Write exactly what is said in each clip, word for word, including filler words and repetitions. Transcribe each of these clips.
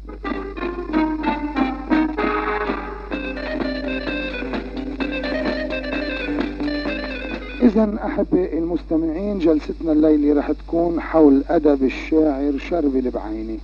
إذن أحبائي المستمعين، جلستنا الليلة رح تكون حول أدب الشاعر شربل بعيني.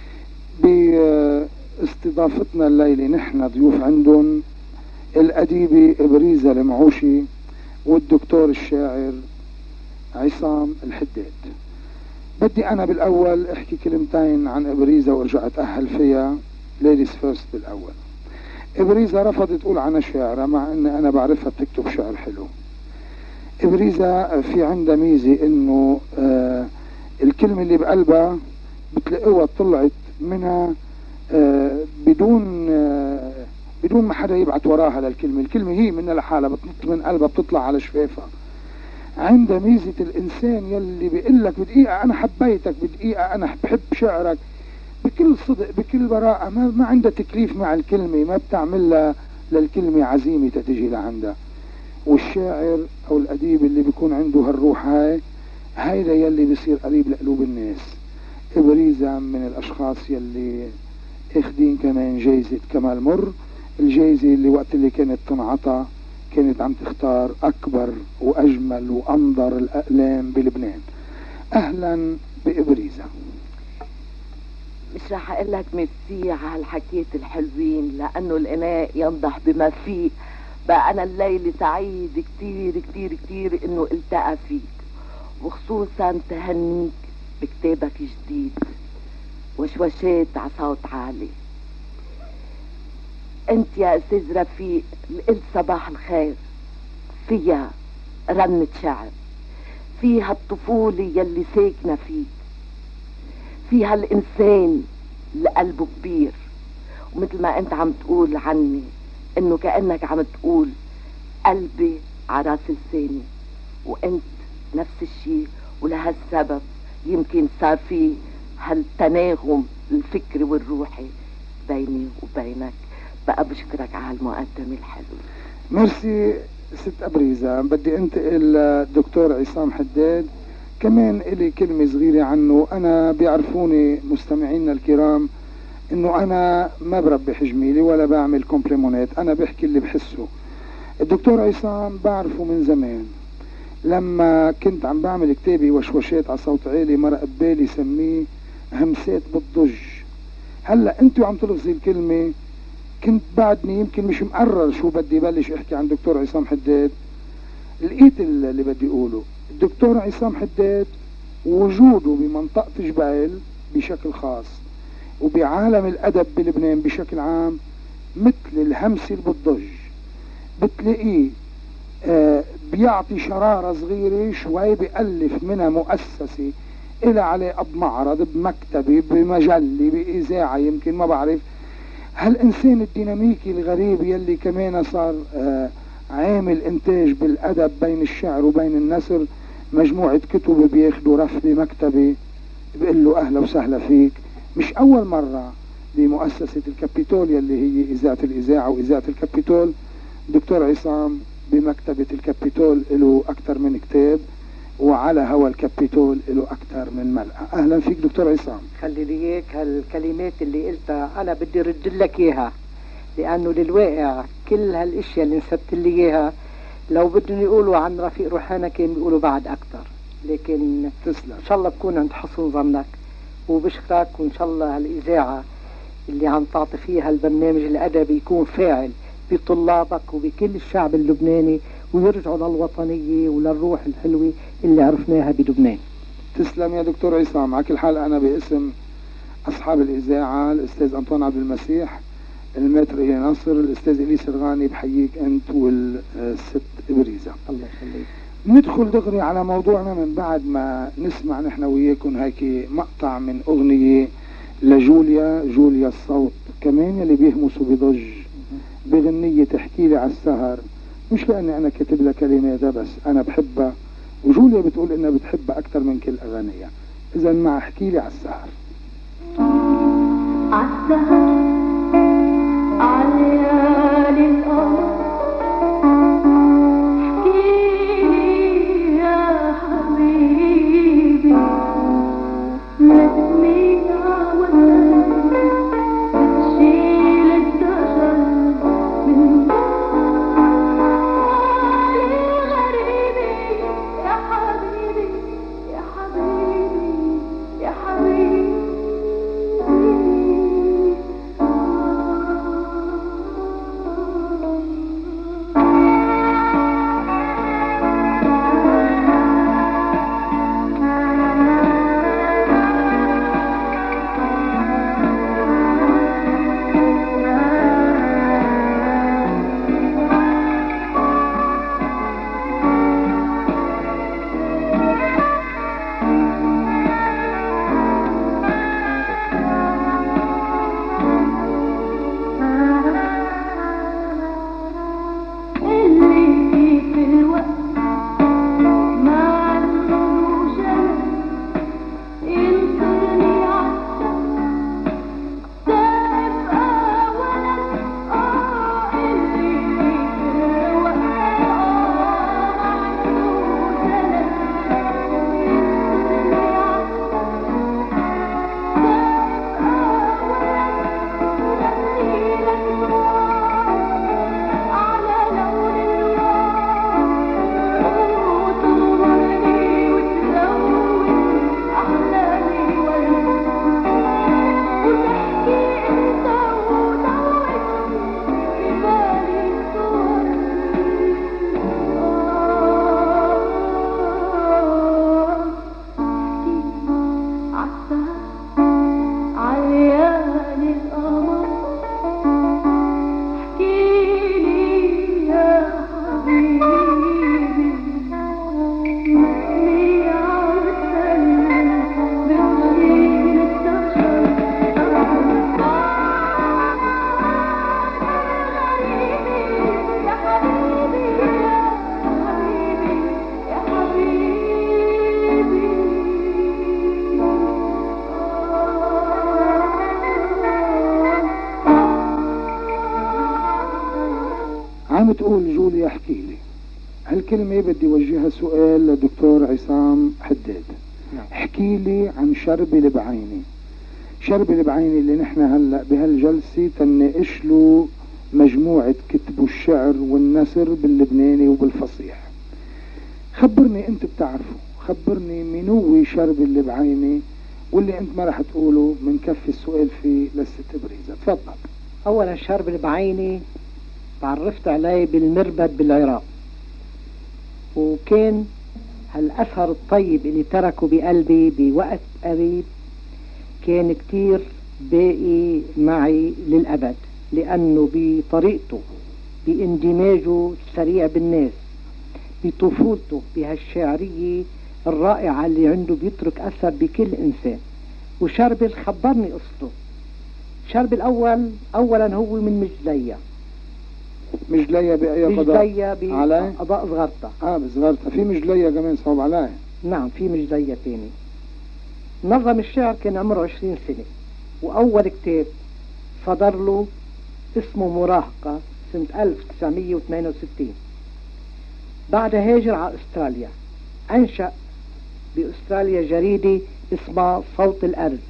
باستضافتنا الليلة نحن ضيوف عندهم الأديبة إبريزة المعوشي والدكتور الشاعر عصام الحداد. بدي أنا بالأول أحكي كلمتين عن إبريزة وارجع أتأهل فيها ليديز فيرست. بالأول، إبريزة رفضت تقول عنها شاعرة مع أن أنا بعرفها بتكتب شعر حلو. إبريزة في عندها ميزة إنه آه الكلمة اللي بقلبها بتلاقوها طلعت منها آه بدون آه بدون ما حدا يبعت وراها للكلمة. الكلمة هي منها لحالها بتنط من قلبها بتطلع على شفافها. عندها ميزة الإنسان يلي بيقول لك بدقيقة أنا حبيتك، بدقيقة أنا بحب شعرك، بكل صدق بكل براءة، ما, ما عندها تكليف مع الكلمة، ما بتعملها للكلمة عزيمة تتجي لعندها. والشاعر او الاديب اللي بيكون عنده هالروح هاي هيدا يلي بيصير قريب لقلوب الناس. إبريزة من الاشخاص يلي اخدين كمان جايزة كمال مر، الجايزة اللي وقت اللي كانت تنعطى كانت عم تختار اكبر واجمل وانظر الاقلام بلبنان. اهلا بإبريزة. مش راح اقول لك ميرسي على هالحكيات الحلوين، لانه الاناء ينضح بما فيه. بقى أنا الليلة سعيد كتير كتير كتير إنه التقى فيك، وخصوصا تهنيك بكتابك جديد وشوشات عصوت عالي. انت يا أستاذ رفيق قلت صباح الخير، فيها رنة شعر، فيها الطفولة يلي ساكنة فيك، فيها الإنسان اللي قلبه كبير. ومثل ما انت عم تقول عني انه كأنك عم تقول قلبي عراس لساني، وانت نفس الشيء. ولهالسبب يمكن صار في هالتناغم الفكري والروحي بيني وبينك. بقى بشكرك على هالمقدمة الحلوة. ميرسي ست إبريزة. بدي انتقل للدكتور عصام حداد، كمان إلي كلمة صغيرة عنه. أنا بيعرفوني مستمعينا الكرام انه انا ما بربي حجميلي ولا بعمل كومبليمونات، انا بحكي اللي بحسه. الدكتور عصام بعرفه من زمان، لما كنت عم بعمل كتابي وشوشات على صوت عالي مرق ببالي سميه همسات بالضج. هلا انتوا عم تلفظي الكلمة، كنت بعدني يمكن مش مقرر شو بدي بلش احكي عن دكتور عصام حداد. لقيت اللي بدي اقوله. الدكتور عصام حداد وجوده بمنطقة جبال بشكل خاص وبعالم الأدب بلبنان بشكل عام مثل الهمسة بالضج. بتلاقيه آه بيعطي شرارة صغيرة شوي، بيألف منها مؤسسة إلى عليها بمعرض بمكتبة بمجلة بإذاعة، يمكن ما بعرف. هالإنسان الديناميكي الغريب يلي كمان صار آه عامل إنتاج بالأدب بين الشعر وبين النثر، مجموعة كتب بياخدوا رف بمكتبة بيقول له أهلا وسهلا فيك. مش أول مرة بمؤسسة الكابيتول يلي هي إذاعة الإذاعة وإذاعة الكابيتول. دكتور عصام بمكتبة الكابيتول له أكثر من كتاب، وعلى هوا الكابيتول له أكثر من ملأ. أهلا فيك دكتور عصام. خلي لي إياك هالكلمات اللي قلتها أنا بدي رد لك إياها، لأنه للواقع كل هالاشياء اللي نسبت لي إياها لو بدهم يقولوا عن رفيق روحانا كان بيقولوا بعد أكثر. لكن تسلم، إن شاء الله بكون عند حسن ظنك، وبشكرك. وإن شاء الله هالإذاعة اللي عم تعطي فيها البرنامج الأدبي يكون فاعل بطلابك وبكل الشعب اللبناني، ويرجعوا للوطنية وللروح الحلوة اللي عرفناها بلبنان. تسلم يا دكتور عصام. على كل حال أنا باسم أصحاب الإذاعة الأستاذ أنطوان عبد المسيح، المتر إلي ناصر، الأستاذ إلي سرغاني، بحييك أنت والست إبريزة. الله يخليك. ندخل دغري على موضوعنا من بعد ما نسمع نحن وياكم هيك مقطع من أغنية لجوليا. جوليا الصوت كمان اللي بيهمسوا بضج بغنية تحكي لي على السهر، مش لأني أنا كاتب لها كلماتها بس أنا بحبها، وجوليا بتقول إنها بتحبها أكثر من كل أغانيها. إذا مع احكي لي على السهر. عالسهر عالليالي القمر حبيبي نسمي وسام عم تقول جوليا احكي لي، هالكلمة بدي وجهها سؤال لدكتور عصام حداد. نعم. احكي لي عن شربل بعيني. شربل بعيني اللي نحن هلا بهالجلسة تناقش له مجموعة كتب الشعر والنثر باللبناني وبالفصيح. خبرني انت بتعرفه، خبرني منو شربل بعيني، واللي انت ما رح تقوله من كف السؤال في لست ابريزة. تفضل. اولا شربل بعيني تعرفت عليه بالمربد بالعراق، وكان هالاثر الطيب اللي تركه بقلبي بوقت قريب كان كتير باقي معي للأبد، لأنه بطريقته، باندماجه السريع بالناس، بطفولته، بهالشعرية الرائعة اللي عنده بيترك أثر بكل إنسان. وشربل خبرني قصته. شربل أول أولا هو من مجلية. مجلية بأي قضاء؟ مجلية بقضاء صغرتها. اه بصغرتها. في مجلية كمان صوب عليها. نعم في مجلية تاني. نظم الشعر كان عمره عشرين سنة، وأول كتاب صدر له اسمه مراهقة سنة ألف وتسعمية وثمانية وستين. بعد هاجر على أستراليا، أنشأ بأستراليا جريدة اسمها صوت الأرض،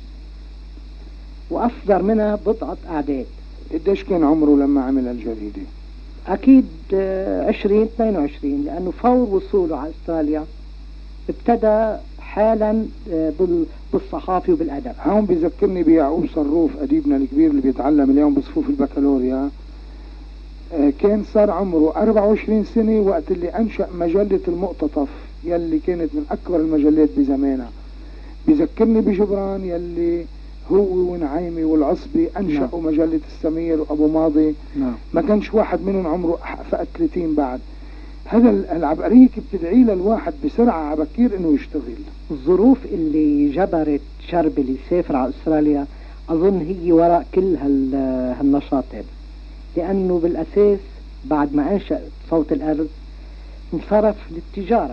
وأصدر منها بضعة أعداد. قديش كان عمره لما عمل الجريدة؟ أكيد عشرين اثنين وعشرين، لأنه فور وصوله على أستراليا ابتدى حالا بالصحافة وبالأدب. هون بيذكرني بيعقوب صروف أديبنا الكبير اللي بيتعلم اليوم بصفوف البكالوريا. كان صار عمره أربعة وعشرين سنة وقت اللي أنشأ مجلة المقتطف يلي كانت من أكبر المجلات بزمانها. بيذكرني بجبران يلي هو ونعيمي والعصبي أنشأوا نعم. مجلة السمير وأبو ماضي. نعم. ما كانش واحد منهم عمره فقط ثلاثين بعد. هذا العبقرية بتدعي للواحد بسرعة عبكير انه يشتغل. الظروف اللي جبرت شربل يسافر على استراليا اظن هي وراء كل هال هالنشاط هذا، لانه بالاساس بعد ما انشأ صوت الارض انصرف للتجارة،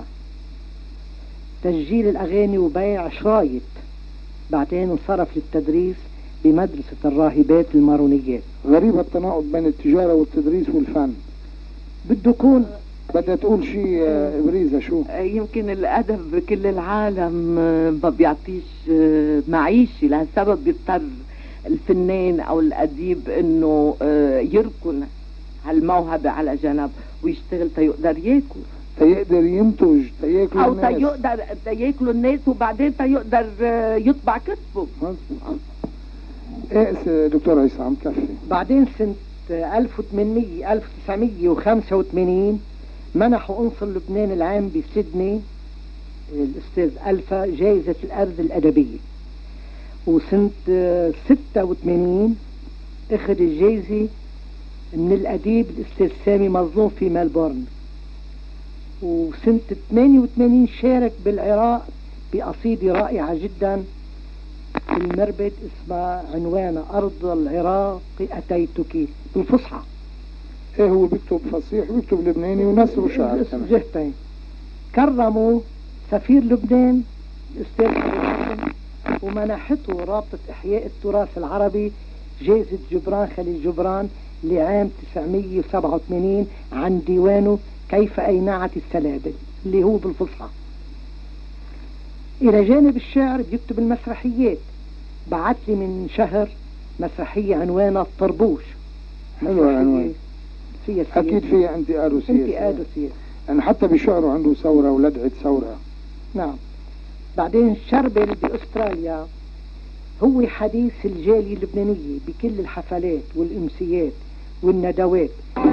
تسجيل الاغاني وبيع شرايط. بعدين انصرف للتدريس بمدرسة الراهبات المارونيات. غريب التناقض بين التجارة والتدريس والفن. بده يكون بدها تقول شيء ابريزة شو؟ يمكن الادب بكل العالم ما بيعطيش معيشة، لهالسبب بيضطر الفنان او الاديب انه يركن هالموهبة على جنب ويشتغل تيقدر ياكل، تيقدر ينتج، تياكل او الناس، تيقدر تياكلوا الناس، وبعدين تيقدر يطبع كتبه. مظبوط. ايه دكتور عصام كفي. بعدين سنة ألف وثمانمية ألف وتسعمية وخمسة وثمانين منحوا قنصل لبنان العام بسيدني الأستاذ ألفا جائزة الأرض الأدبية، وسنة ستة وثمانين أخذ الجائزة من الأديب الأستاذ سامي مظلوم في ملبورن. وسنة ثمانية وثمانين شارك بالعراق بقصيدة رائعة جدا في المربد اسمها عنوان أرض العراق أتيتك بالفصحى. ايه هو بيكتب فصيح وبيكتب لبناني ونثر وشعر كمان. جهتين. كرموا سفير لبنان الأستاذ ومنحته رابطة إحياء التراث العربي جائزة جبران خليل جبران لعام تسعمية وسبعة وثمانين عن ديوانه كيف أينعت السلابل اللي هو بالفصحى. إلى جانب الشعر بيكتب المسرحيات. بعت لي من شهر مسرحية عنوانها الطربوش. حلوة عنوان. فيها أكيد فيها انتقاد وسياسة. انتقاد وسياسة. يعني حتى بشعره عنده ثورة ولدعة ثورة. نعم. بعدين شربل بأستراليا هو حديث الجالية اللبنانية بكل الحفلات والأمسيات والندوات.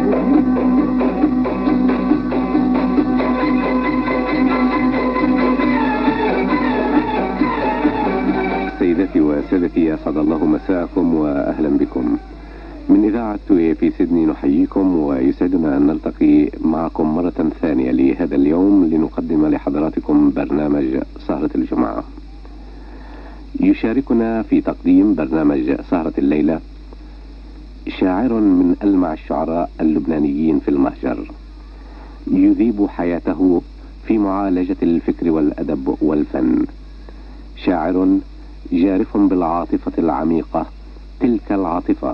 سيدتي وسادتي، أسعد الله مساءكم وأهلا بكم من إذاعة في سيدني. نحييكم ويسعدنا أن نلتقي معكم مرة ثانية لهذا اليوم لنقدم لحضراتكم برنامج سهرة الجمعة. يشاركنا في تقديم برنامج سهرة الليلة شاعر من ألمع الشعراء اللبنانيين في المهجر، يذيب حياته في معالجة الفكر والأدب والفن. شاعر جارف بالعاطفة العميقة، تلك العاطفة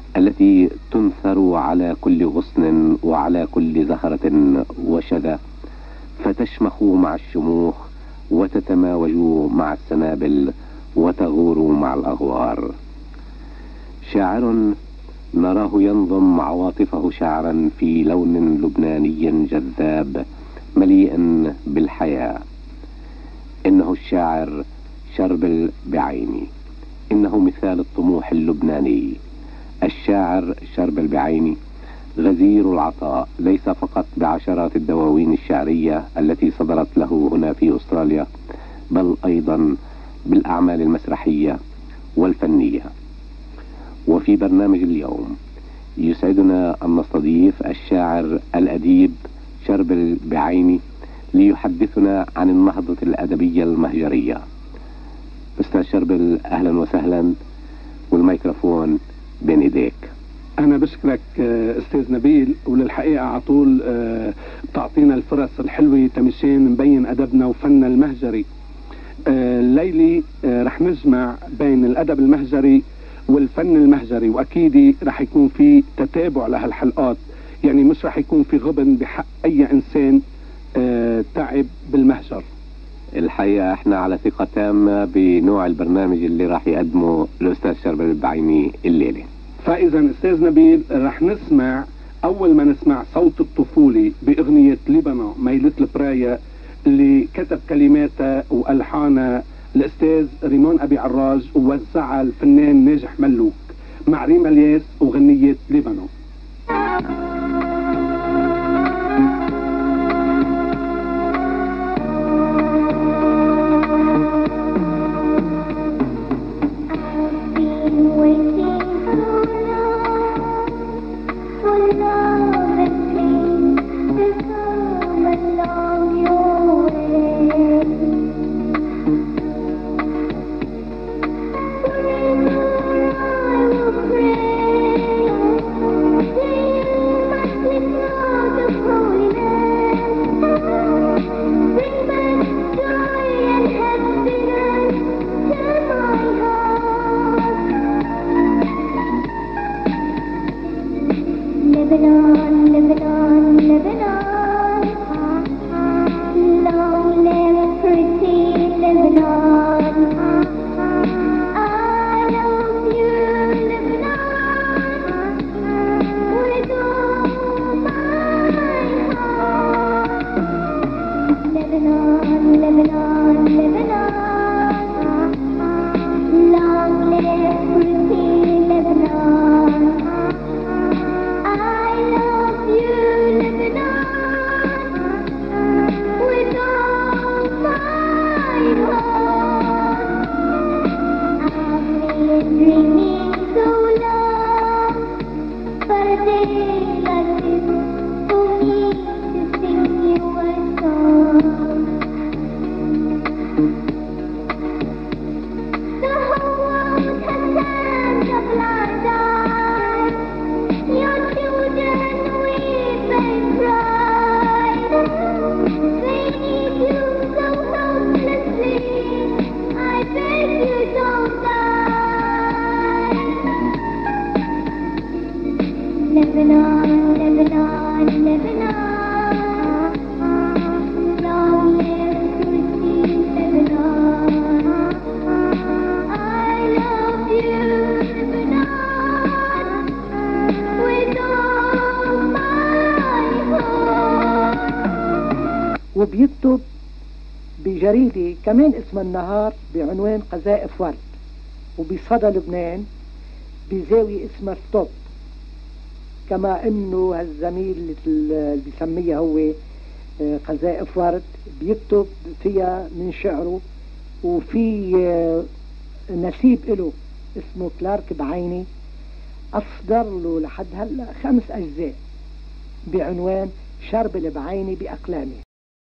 التي تنثر على كل غصن وعلى كل زهرة وشذا، فتشمخ مع الشموخ وتتماوج مع السنابل وتغور مع الأغوار. شاعر نراه ينظم عواطفه شعرا في لون لبناني جذاب مليء بالحياة. إنه الشاعر شربل بعيني، إنه مثال الطموح اللبناني. الشاعر شربل بعيني غزير العطاء، ليس فقط بعشرات الدواوين الشعرية التي صدرت له هنا في أستراليا، بل أيضا بالأعمال المسرحية والفنية. وفي برنامج اليوم يسعدنا أن نستضيف الشاعر الأديب شربل بعيني ليحدثنا عن النهضة الأدبية المهجرية. أستاذ شربل، أهلا وسهلا، والميكروفون بين إيديك. أنا بشكرك أستاذ نبيل، وللحقيقة على طول تعطينا الفرص الحلوة تمشين نبين أدبنا وفننا المهجري. الليلة رح نجمع بين الأدب المهجري والفن المهجري، وأكيد رح يكون في تتابع لهالحلقات، يعني مش رح يكون في غبن بحق أي إنسان تعب بالمهجر. الحقيقة احنا على ثقة تامة بنوع البرنامج اللي راح يقدمه الأستاذ شربل بعيني الليلة. فإذا أستاذ نبيل رح نسمع، أول ما نسمع صوت الطفولة بأغنية لبنان ميلة البراية اللي كتب كلماتها وألحانها الأستاذ ريمون أبي عراج ووزعها الفنان ناجح ملوك مع ريما الياس وغنية لبنان. وبيكتب بجريدة كمان اسمها النهار بعنوان قذائف ورد، وبصدى لبنان بزاوية اسمها ستوب. كما انه هالزميل اللي بيسميها هو قذائف ورد بيكتب فيها من شعره، وفي نسيب له اسمه كلارك بعيني اصدر له لحد هلا خمس اجزاء بعنوان شربل بعيني باقلامي.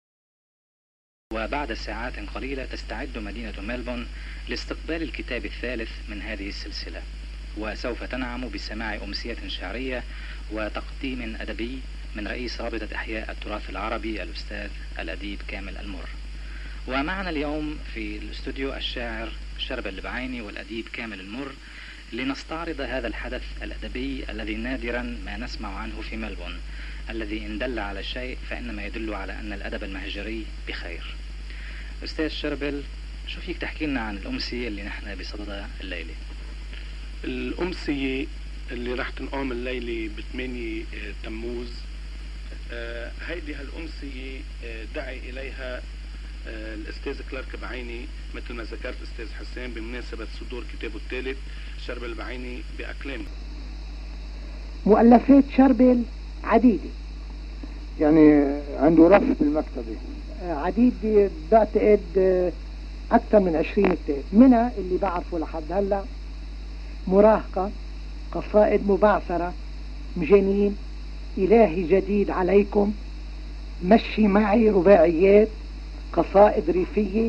وبعد ساعات قليلة تستعد مدينة ملبون لاستقبال الكتاب الثالث من هذه السلسلة، وسوف تنعم بسماع أمسية شعرية وتقديم أدبي من رئيس رابطة إحياء التراث العربي الأستاذ الأديب كامل المر. ومعنا اليوم في الاستوديو الشاعر شربل بعيني والأديب كامل المر لنستعرض هذا الحدث الأدبي الذي نادرا ما نسمع عنه في ملبون، الذي إن دل على شيء فإنما يدل على أن الأدب المهجري بخير. أستاذ شربل، شو فيك تحكي لنا عن الأمسية اللي نحن بصددها الليلة؟ الأمسية اللي راح تنقام الليلة بثمانية تموز، آه هيدي هالأمسية آه دعي إليها آه الأستاذ كلارك بعيني مثل ما ذكرت أستاذ حسين بمناسبة صدور كتابه الثالث شربل بعيني بأكلام. مؤلفات شربل عديدة، يعني عنده رف بالمكتبة عديد، بعتقد أكثر من عشرين كتاب، منها اللي بعرفه لحد هلا مراهقة، قصائد مبعثرة، مجانين، إلهي جديد عليكم، مشي معي، رباعيات، قصائد ريفية،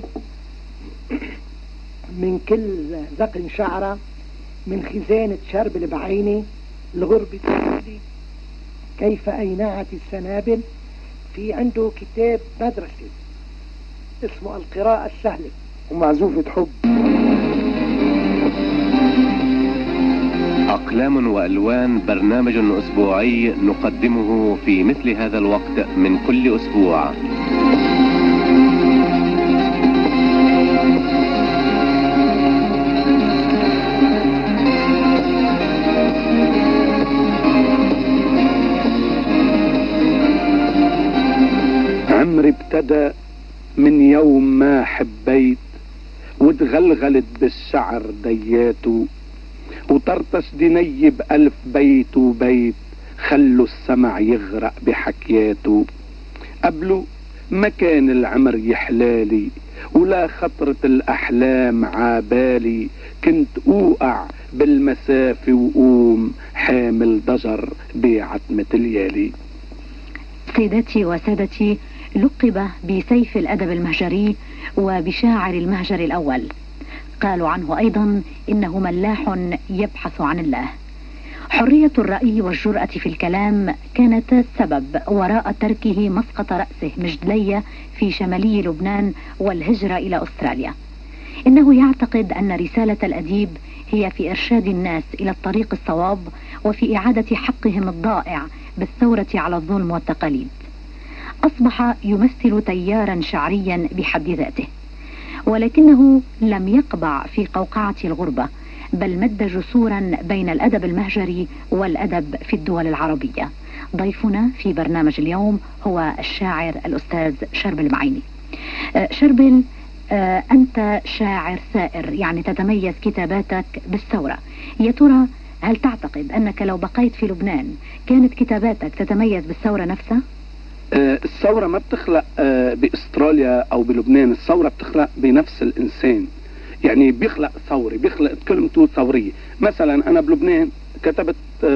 من كل ذقن شعرة، من خزانة شربل بعيني، الغربة تقولي، كيف أينعت السنابل. في عنده كتاب مدرسي اسمه القراءة السهلة، ومعزوفة حب. أقلام وألوان، برنامج أسبوعي نقدمه في مثل هذا الوقت من كل أسبوع. عمري ابتدى من يوم ما حبيت، وتغلغلت بالشعر دياته، وطرطش دني بألف بيت وبيت، خلوا السمع يغرق بحكياته. قبله ما كان العمر يحلالي، ولا خطرة الأحلام عابالي، كنت أوقع بالمسافة وقوم حامل ضجر بعتمة الليالي. سيداتي وسادتي، لقب بسيف الأدب المهجري وبشاعر المهجر الأول. قالوا عنه أيضا إنه ملاح يبحث عن الله. حرية الرأي والجرأة في الكلام كانت السبب وراء تركه مسقط رأسه مجدلية في شمالي لبنان والهجرة إلى أستراليا. إنه يعتقد أن رسالة الأديب هي في إرشاد الناس إلى الطريق الصواب وفي إعادة حقهم الضائع بالثورة على الظلم والتقاليد. أصبح يمثل تيارا شعريا بحد ذاته، ولكنه لم يقبع في قوقعة الغربة، بل مد جسورا بين الأدب المهجري والأدب في الدول العربية. ضيفنا في برنامج اليوم هو الشاعر الأستاذ شربل بعيني. شربل، أنت شاعر ثائر، يعني تتميز كتاباتك بالثورة. يا ترى هل تعتقد أنك لو بقيت في لبنان كانت كتاباتك تتميز بالثورة نفسها؟ الثورة ما بتخلق بأستراليا أو بلبنان، الثورة بتخلق بنفس الإنسان، يعني بيخلق ثوري، بيخلق كلمته ثورية. مثلا أنا بلبنان كتبت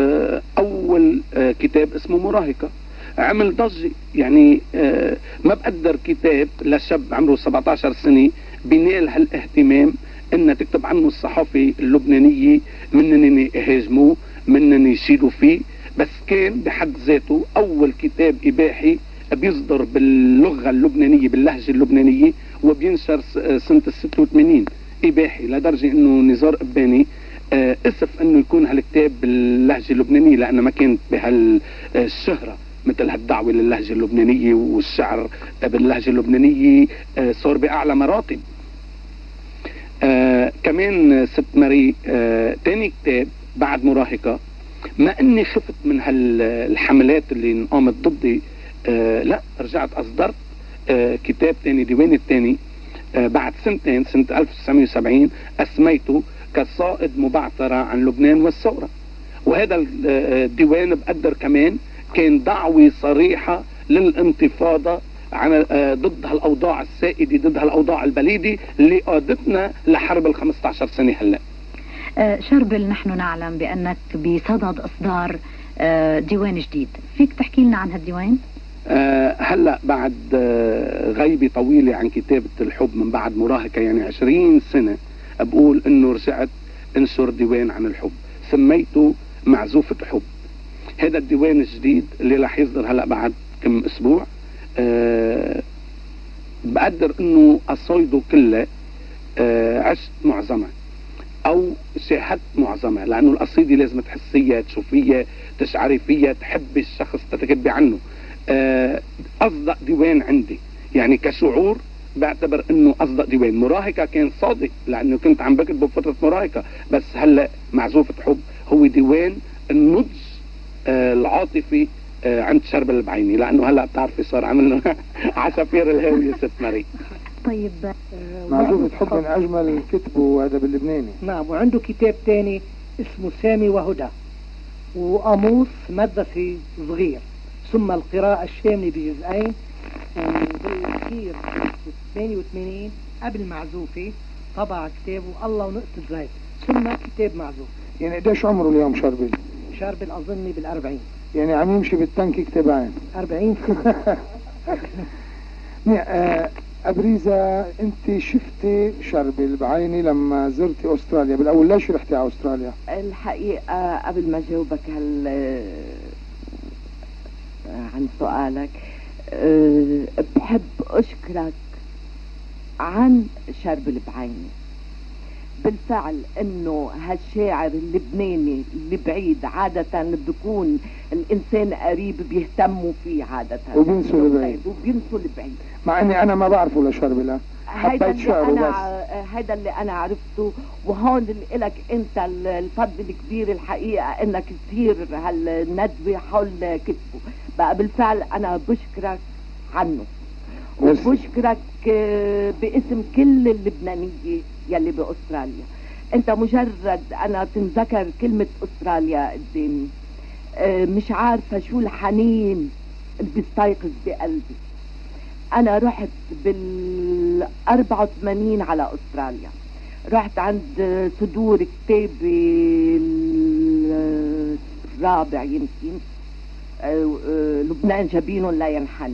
أول كتاب اسمه مراهقة، عمل ضجة، يعني ما بقدر كتاب لشاب عمره سبعة عشر سنة بينال هالاهتمام إن تكتب عنه الصحافة اللبنانية، منني يهاجموه، منني يشيلوا فيه، بس كان بحد ذاته أول كتاب إباحي بيصدر باللغة اللبنانية باللهجة اللبنانية، وبينشر سنة الستة وثمانين إباحي، لدرجة إنه نزار قباني آه اسف إنه يكون هالكتاب باللهجة اللبنانية، لأنه ما كانت بهالشهرة مثل هالدعوة للهجة اللبنانية، والشعر باللهجة اللبنانية آه صار بأعلى مراتب. آه كمان ست ماري آه تاني كتاب بعد مراهقة، ما اني خفت من هالحملات اللي انقامت ضدي، آه لا رجعت اصدرت آه كتاب تاني، ديواني التاني آه بعد سنتين، سنة ألف وتسعمائة وسبعين، اسميته قصائد مبعثرة عن لبنان والثورة. وهذا الديوان بقدر كمان كان دعوة صريحة للانتفاضة عن آه ضد هالاوضاع السائدة، ضد هالاوضاع البليدة اللي قادتنا لحرب الخمسة عشر سنة هلا. شربل، نحن نعلم بأنك بصدد إصدار ديوان جديد، فيك تحكي لنا عن هالديوان؟ أه هلأ بعد غيبة طويلة عن كتابة الحب من بعد مراهقة، يعني عشرين سنة، بقول إنه رجعت انشر ديوان عن الحب، سميته معزوفة حب. هذا الديوان الجديد اللي رح يصدر هلأ بعد كم أسبوع، أه بقدر إنه قصايده كلها أه عشت معظمها. او شاهدت معظمها، لانه القصيده لازم تحسيها، تشوفيها، تشعري فيها، تحبي الشخص تتكتبي عنه. آه، اصدق ديوان عندي يعني كشعور بعتبر انه اصدق ديوان. مراهقه كان صادق لانه كنت عم بكتب بفتره مراهقه، بس هلا معزوفه حب هو ديوان النضج آه العاطفي آه عند شرب البعيني، لانه هلا بتعرفي صار عملنا عصافير الهاويه ست ماري. طيب معزوفة حب من أجمل كتبه أدب اللبناني. نعم، وعنده كتاب تاني اسمه سامي وهدى، وقاموس مدرسي صغير، ثم القراءة الشاملة بجزئين، وبالأخير ثمانية وثمانين قبل معزوفة طبع كتابه الله ونقطة زيت، ثم كتاب معزوف. يعني قديش عمره اليوم شربل؟ شربل أظني بالأربعين. يعني عم يمشي بالتنك كتابين. أربعين سنة. أبريزة، أنت شفتي شربل بعيني لما زرتي أستراليا، بالأول ليش رحتي على أستراليا؟ الحقيقة قبل ما جاوبك هال عن سؤالك أه بحب أشكرك عن شربل بعيني. بالفعل انه هالشاعر اللبناني اللي بعيد عادة بيكون الانسان قريب بيهتموا فيه عادة وبينسوا البعيد وبينسوا البعيد، مع اني انا ما بعرفه لشربلة، حبيت شعره بس. هذا اللي انا عرفته، وهون لك انت الفضل الكبير الحقيقة انك كثير هالندوة حول كتبه. بقى بالفعل انا بشكرك عنه، وبشكرك باسم كل اللبنانية يلي بأستراليا. انت مجرد انا تنذكر كلمة أستراليا قدامي مش عارفة شو الحنين اللي بيستيقظ بقلبي. انا رحت بال أربعة وثمانين على أستراليا، رحت عند صدور كتابي الرابع يمكن، لبنان جبين لا ينحني.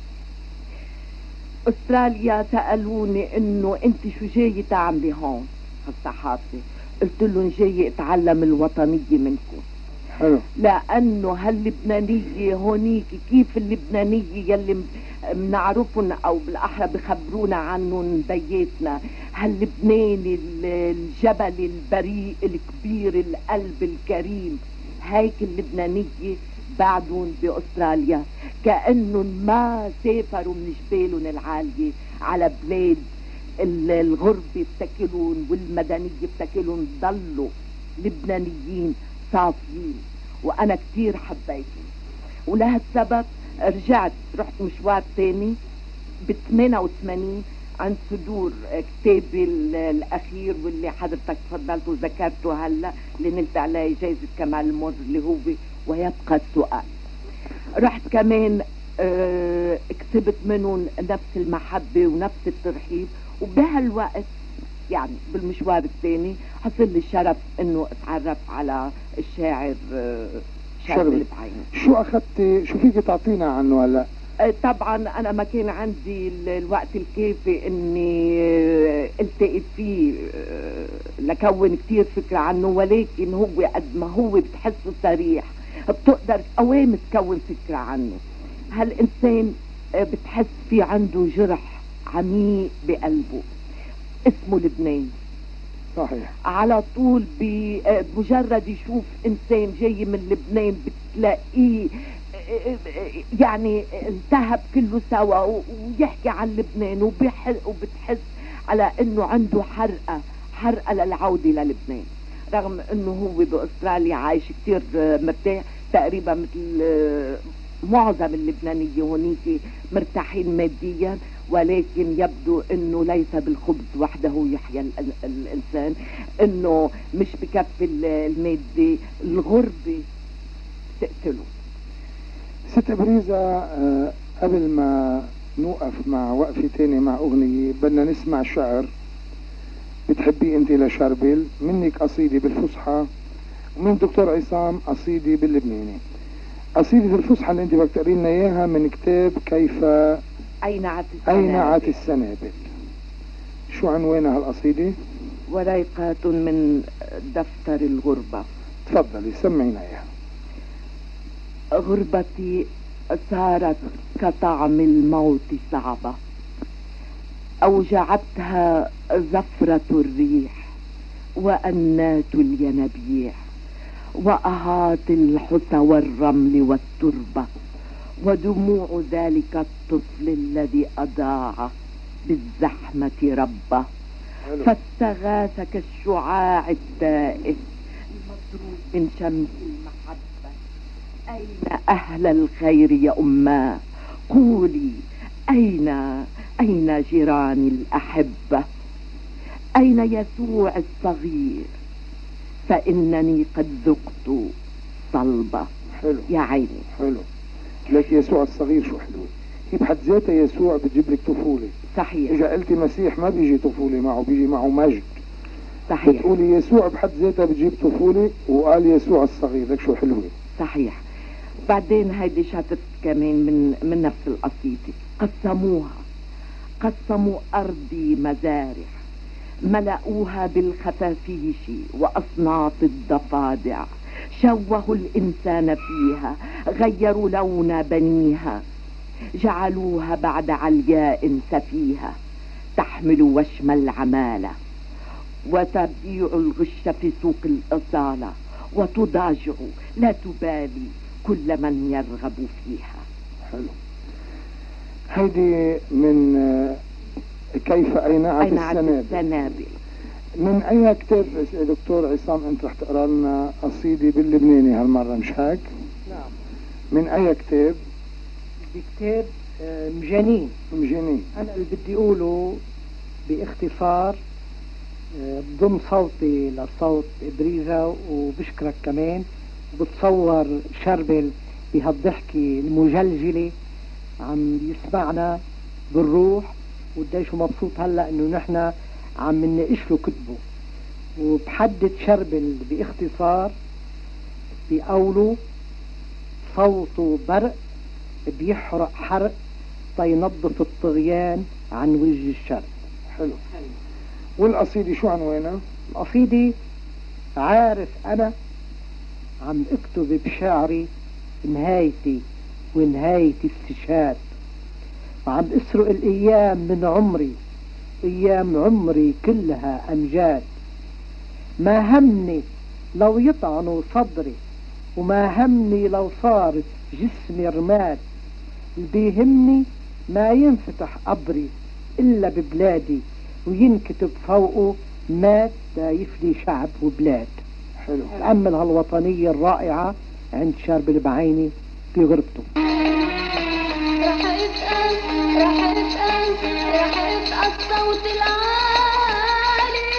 أستراليا سألوني إنه أنت شو جاي تعملي هون هالصحافة؟ قلت لهم جاي أتعلم الوطنية منكم. حلو. لأنه هاللبنانية هونيك كيف اللبنانية يلي منعرفن أو بالأحرى بخبرونا عنهم بياتنا، هاللبناني الجبل البريء الكبير القلب الكريم، هيك اللبنانية بعدهم بأستراليا كأنهم ما سافروا من جبالهم العالية على بلاد الغربة بتاكلون والمدنية بتاكلون، ضلوا لبنانيين صافيين، وأنا كتير حبيتهم. ولهالسبب رجعت رحت مشوار تاني ب ثمانية وثمانين عند صدور كتابي الأخير واللي حضرتك تفضلت وذكرته هلا، اللي نلت عليه جايزة كمال المر اللي هو ويبقى السؤال. رحت كمان اه كتبت منهم نفس المحبة ونفس الترحيب، وبهالوقت يعني بالمشوار الثاني حصل لي الشرف انه اتعرف على الشاعر اه شربل بعيني. شو اخذتي، شو فيك تعطينا عنه هلا؟ اه طبعا انا ما كان عندي الوقت الكافي اني اه التقيت فيه اه لكون كتير فكرة عنه، ولكن هو قد ما هو بتحسه صريح بتقدر قوام تكون فكرة عنه. هالإنسان بتحس في عنده جرح عميق بقلبه اسمه لبنان. صحيح. على طول بمجرد يشوف إنسان جاي من لبنان بتلاقيه يعني التهب كله سوا ويحكي عن لبنان، وبتحس على إنه عنده حرقة حرقة للعودة للبنان، رغم انه هو باستراليا عايش كتير مرتاح، تقريبا مثل معظم اللبنانية هونيك مرتاحين ماديا، ولكن يبدو انه ليس بالخبز وحده يحيى الانسان، انه مش بكفي المادي، الغربة تقتله. ست أبريزة، قبل ما نوقف مع وقفة تاني مع أغنية بدنا نسمع شعر بتحبي انت لشربل، منك قصيدة بالفصحى ومن دكتور عصام قصيدة باللبناني. قصيدة الفصحى اللي انت بدك تقري لنا اياها من كتاب كيف أينعت السنابل. أينعت السنابل. شو عنوانها هالقصيدة؟ وريقات من دفتر الغربة. تفضلي سمعينا اياها. غربتي صارت كطعم الموت صعبة، أوجعتها زفرة الريح وأنات الينابيع وأهات الحسى والرمل والتربة ودموع ذلك الطفل الذي أضاع بالزحمة ربه فاستغاث كالشعاع التائه المطروح من شمس المحبة. أين أهل الخير يا أماه؟ قولي أين أين جيراني الأحبة؟ أين يسوع الصغير؟ فإنني قد ذقت صلبة. حلو يا عيني حلو. لك يسوع الصغير شو حلو، هي بحد ذاتها يسوع بتجيب لك طفولة. صحيح. إذا قلتي مسيح ما بيجي طفولة معه، بيجي معه مجد. صحيح. بتقولي يسوع بحد ذاتها بتجيب طفولة، وقال يسوع الصغير، لك شو حلوة. صحيح. بعدين هيدي شافت كمان من من نفس القصيدة. قسموها قسموا أرضي مزارع ملأوها بالخفافيش وأصناف الضفادع شوهوا الإنسان فيها غيروا لون بنيها جعلوها بعد علياء سفيها تحمل وشم العمالة وتبيع الغش في سوق الأصالة وتضاجع لا تبالي كل من يرغب فيها. حلو. هيدي من كيف أينعت السنابل. السنابل من أي كتاب دكتور عصام أنت رح تقرأ لنا قصيدة باللبناني هالمرة مش هيك؟ نعم. من أي كتاب؟ بكتاب مجانين. مجانين. أنا اللي بدي أقوله باختصار بضم صوتي لصوت إبريزة وبشكرك كمان وبتصور شربل بهالضحكة المجلجلة عم يسمعنا بالروح وقديش مبسوط هلا انه نحن عم نناقش له كتبه وبحدد شربل باختصار بقوله صوته برق بيحرق حرق تينظف الطغيان عن وجه الشرق. حلو. والقصيدة شو عنوانها؟ القصيدة عارف أنا عم اكتب بشعري نهايتي ونهاية استشهاد وعم اسرق الأيام من عمري أيام عمري كلها أمجاد ما همني لو يطعنوا صدري وما همني لو صار جسمي رماد اللي بيهمني ما ينفتح قبري إلا ببلادي وينكتب فوقه مات دايف لي شعب وبلاد. حلو. تأمل هالوطنية الرائعة عند شربل بعيني في غربته. رح اسأل رح اسأل رح اسأل الصوت العالي.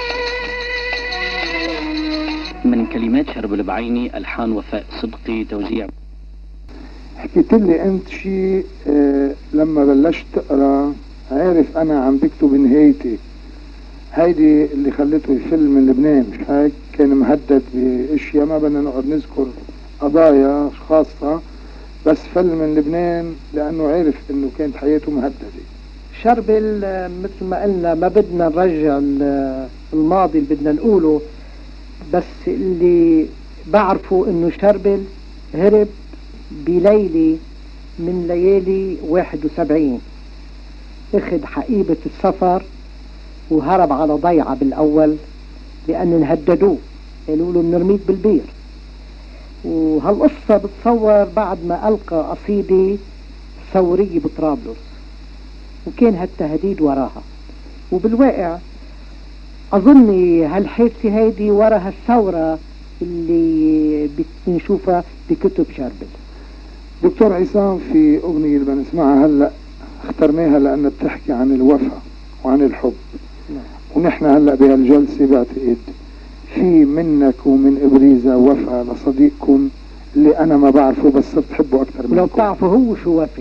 من كلمات شربل بعيني، ألحان وفاء صدقي، توزيع. حكيت لي أنت شيء آه لما بلشت تقرأ عارف أنا عم بكتب نهايتي، هيدي اللي خلته يفل من لبنان مش هيك؟ كان مهدد باشياء ما بدنا نقعد نذكر قضايا خاصة، بس فل من لبنان لانه عرف انه كانت حياته مهددة. شربل مثل ما قلنا ما بدنا نرجع الماضي اللي بدنا نقوله، بس اللي بعرفه انه شربل هرب بليلة من ليالي واحد وسبعين، اخذ حقيبة السفر وهرب على ضيعة بالاول لان انهددوه قالوا له بنرميك بالبير. وهالقصة بتصور بعد ما القى قصيدة ثورية بطرابلس وكان هالتهديد وراها، وبالواقع اظني هالحادثة هيدي وراها الثورة اللي بنشوفها بكتب شربل. دكتور عصام في اغنية اللي بنسمعها هلا اخترناها لانها بتحكي عن الوفاء وعن الحب. نعم. ونحن هلا بهالجلسة بعتقد في منك ومن ابريزة وفاء لصديقكم اللي انا ما بعرفه بس صرت بحبه اكثر منكم. لو بتعرفوا هو شو وفاء.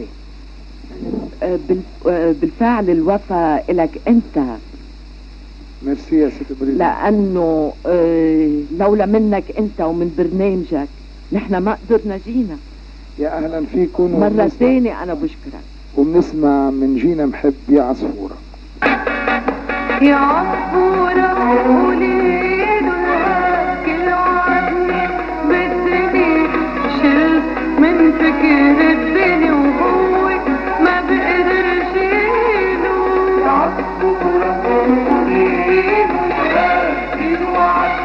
بالفعل الوفاء لك انت. ميرسي يا ست ابريزة. لانه لولا منك انت ومن برنامجك نحن ما قدرنا جينا. يا اهلا فيكم. مرة ثانية انا بشكرك. وبنسمع من جينا محب يا عصفورة. يا عصفورة قولي له كل وعدني بدني شلت من فكر الدنيا وهو ما بقدر شيله. يا عصفورة قولي له كل وعدني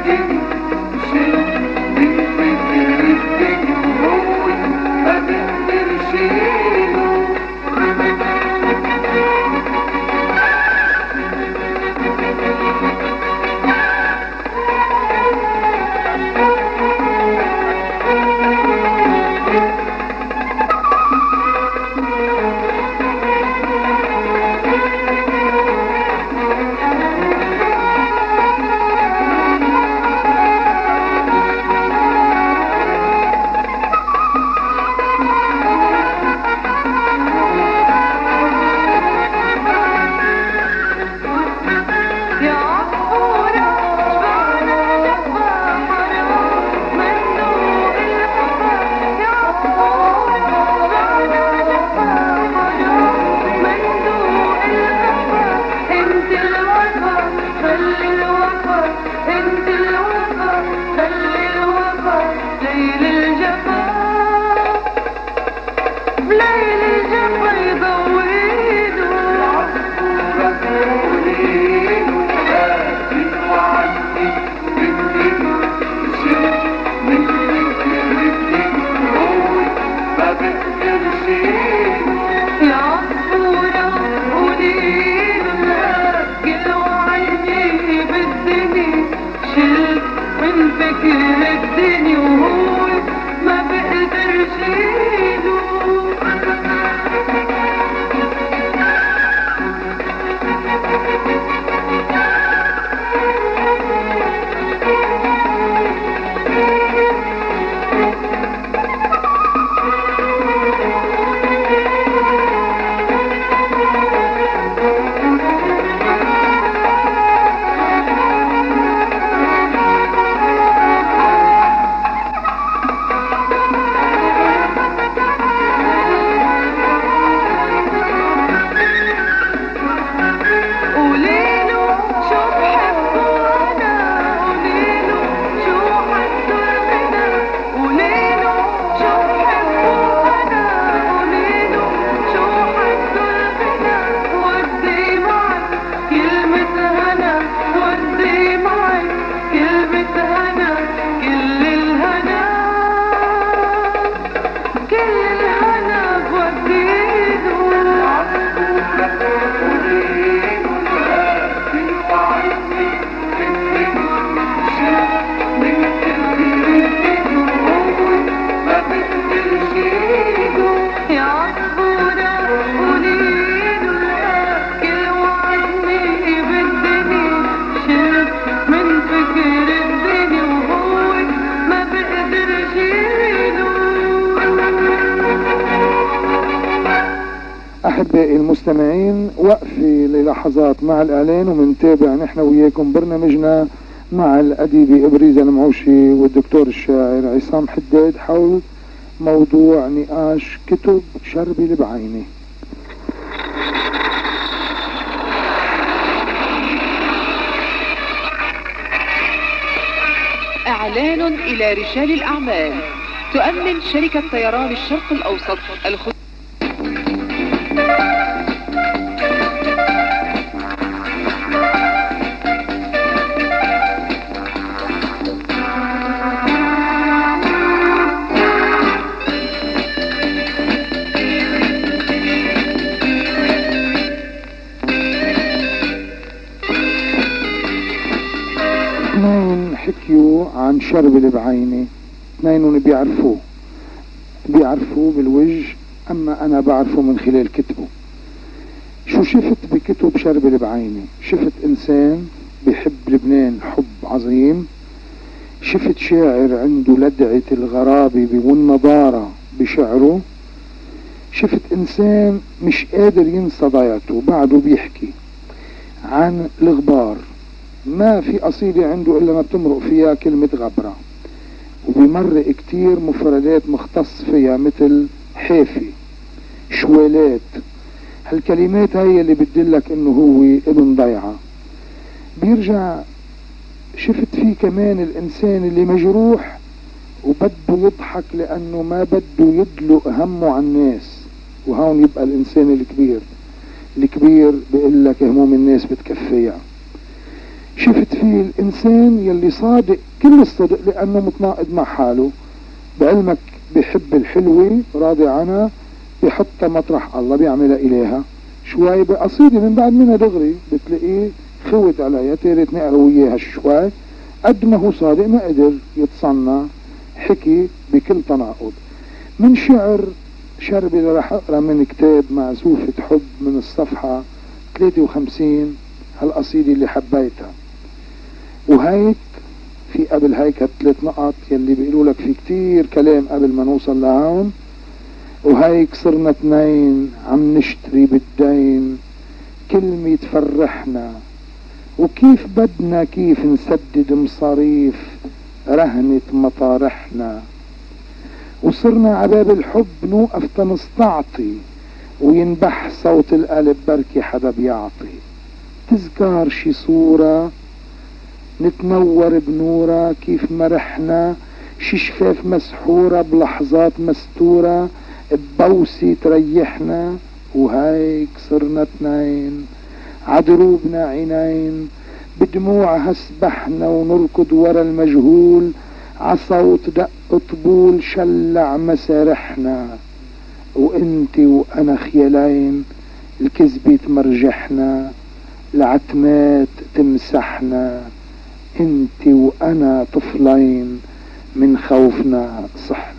أحبائي المستمعين، وقفي للحظات مع الإعلان ومنتابع نحن وياكم برنامجنا مع الأديبة إبريزة المعوشي والدكتور الشاعر عصام حداد حول موضوع نقاش كتب شربي البعيني. إعلان إلى رجال الأعمال. تؤمن شركة طيران الشرق الأوسط الخ... اثنين حكيوا عن شرب البعيني، اثنين بيعرفوه بيعرفوه بالوجه، اما انا بعرفه من خلال كتبه. شو شفت بكتب شرب البعيني؟ شفت انسان بيحب لبنان حب عظيم، شفت شاعر عنده لدعة الغرابة والنضارة بشعره، شفت انسان مش قادر ينسى ضيعته، بعده بيحكي عن الغبار، ما في قصيدة عنده إلا ما بتمرق فيها كلمة غبرة، وبيمرق كتير مفردات مختص فيها مثل حافي، شوالات. هالكلمات هي اللي بتدلك انه هو ابن ضيعة. بيرجع شفت فيه كمان الانسان اللي مجروح وبده يضحك لانه ما بده يدلق همه عن الناس، وهون يبقى الانسان الكبير. الكبير بيقول لك هموم الناس بتكفيها. شفت فيه الإنسان يلي صادق كل الصدق لأنه متناقض مع حاله. بعلمك بيحب الحلوة راضي عنها، بيحطها مطرح الله بيعملها إليها. شوي بقصيدة من بعد منها دغري بتلاقيه خوت عليها تيرت نقرا وياها شوي. قد ما هو صادق ما قدر يتصنع، حكي بكل تناقض. من شعر شربي اللي راح اقرا من كتاب معزوفة حب من الصفحة ثلاثة وخمسين هالقصيدة اللي حبيتها. وهيك في قبل هيك ثلاث نقط يلي بيقولوا لك في كتير كلام قبل ما نوصل لهون. وهيك صرنا اثنين عم نشتري بالدين، كلمة تفرحنا وكيف بدنا كيف نسدد مصاريف رهنة مطارحنا. وصرنا عباب الحب نوقف تنستعطي، وينبح صوت القلب بركي حدا بيعطي. تذكار شي صورة نتنور بنورة كيف مرحنا، شي شفاف مسحورة بلحظات مستورة ببوسي تريحنا. وهيك صرنا اثنين عدروبنا عينين، بدموعها سبحنا ونركض ورا المجهول، عصوت دق طبول شلع مسارحنا. وانتي وانا خيالين الكذبة تمرجحنا، العتمات تمسحنا. انتي وانا طفلين من خوفنا صحنا.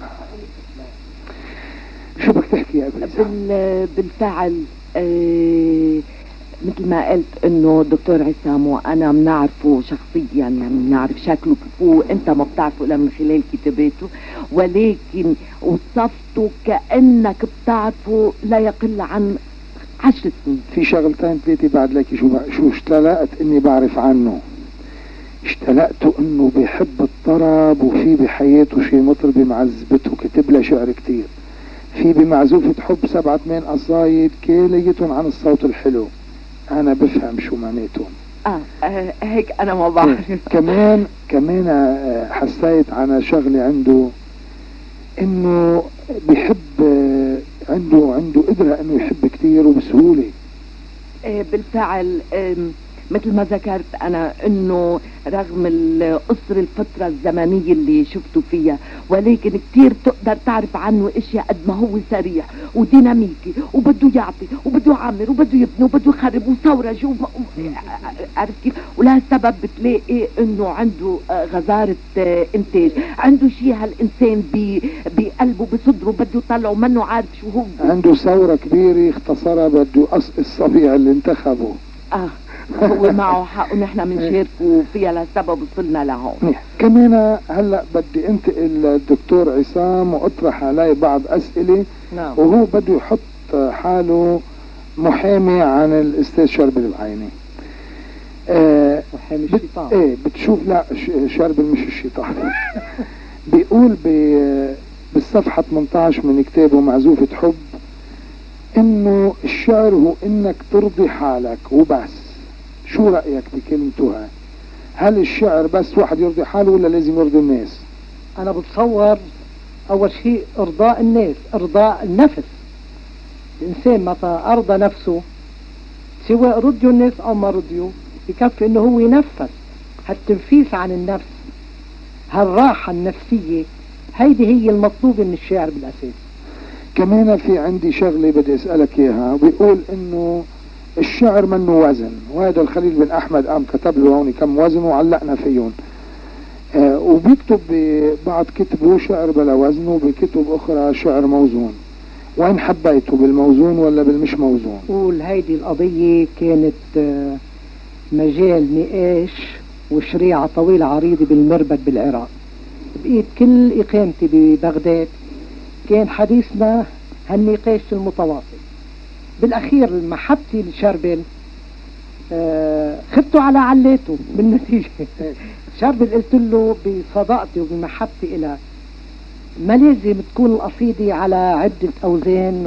شو بدك تحكي يا ابني؟ بال... بالفعل آه... مثل ما قلت انه دكتور عصام وانا بنعرفه شخصيا، يعني بنعرف شكله وانت ما بتعرفه الا من خلال كتاباته، ولكن وصفته كانك بتعرفه لا يقل عن عشر سنين. في شغلتين ثلاثة بعد لك شو شو اشتلقت اني بعرف عنه. اشتلقته انه بيحب الطرب، وفي بحياته شي مطربة معذبته كتب له شعر كتير. في بمعزوفة حب سبعة ثمان قصايد كليتهم عن الصوت الحلو. انا بفهم شو معناتهم. آه, اه هيك انا ما بعرف. كمان كمان آه حسيت عن شغلة عنده انه بيحب، آه عنده عنده قدرة انه يحب كتير وبسهولة. آه بالفعل آه مثل ما ذكرت انا انه رغم قصر الفترة الزمنية اللي شفته فيها، ولكن كتير تقدر تعرف عنه اشياء قد ما هو سريع وديناميكي وبده يعطي وبده يعمر وبده يبني وبده يخرب وثورة شو عرفت كيف. ولهالسبب بتلاقي انه عنده غزارة انتاج، عنده شيء هالانسان بقلبه بصدره بده يطلعه منه عارف شو هو. عنده ثورة كبيرة اختصرها بده يقص الصبيع اللي انتخبه. اه هو معه حق ونحن بنشاركه فيها لسبب وصلنا لهون. كمان هلا بدي انتقل الدكتور عصام واطرح عليه بعض اسئله. نعم. وهو بده يحط حاله محامي عن الاستاذ شربل العيني. آه محامي الشيطان. ايه بتشوف لا شربل مش الشيطان. بيقول بالصفحه ثمانية عشر من كتابه معزوفة حب انه الشعر هو انك ترضي حالك وبس. شو رأيك بكلمته هاي؟ هل الشعر بس واحد يرضي حاله ولا لازم يرضي الناس؟ انا بتصور اول شيء ارضاء الناس، ارضاء النفس. الانسان متى ارضى نفسه سواء رضيوا الناس او ما رضيوا بكفي انه هو ينفس. هالتنفيس عن النفس، هالراحة النفسية، هيدي هي المطلوبة من الشاعر بالاساس. كمان في عندي شغلة بدي اسألك اياها. بيقول انه الشعر منه وزن، وهذا الخليل بن احمد قام كتب له هون كم وزن وعلقنا فيهم. آه وبيكتب ببعض كتبه شعر بلا وزن، وبكتب اخرى شعر موزون. وين حبيته، بالموزون ولا بالمش موزون؟ قول هيدي القضية كانت آه مجال نقاش وشريعة طويلة عريضة بالمربد بالعراق. بقيت كل اقامتي ببغداد كان حديثنا هالنقاش المتواصل. بالاخير محبتي لشربل آه خدته على علاته بالنتيجة. شربل قلت له بصداقتي وبمحبتي إلى ما لازم تكون القصيدة على عدة أوزان